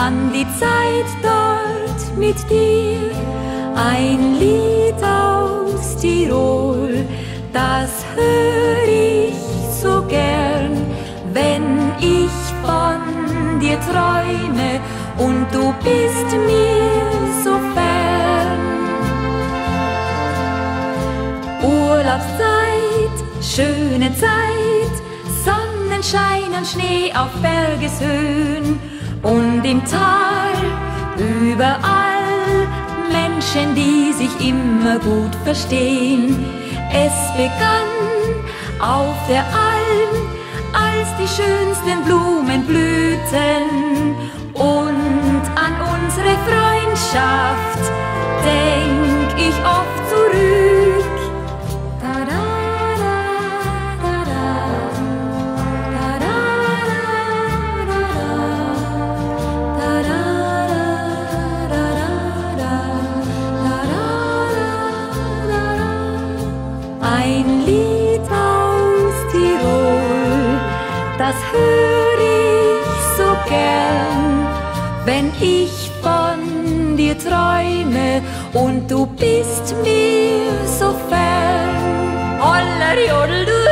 an die Zeit dort mit dir. Ein Lied aus Tirol, das hör ich so gern, wenn ich von dir träume und du bist mir so fern. Urlaubszeit, schöne Zeit, Sonnenschein und Schnee auf Bergeshöhen und im Tal überall Menschen, die sich immer gut verstehen. Es begann auf der Alm, als die schönsten Blumen blühten, und an unsere Freundschaft denk ich oft zurück. Ein Lied aus Tirol, das hör ich so gern, wenn ich von dir träume und du bist mir so fern. Holler, jodel, du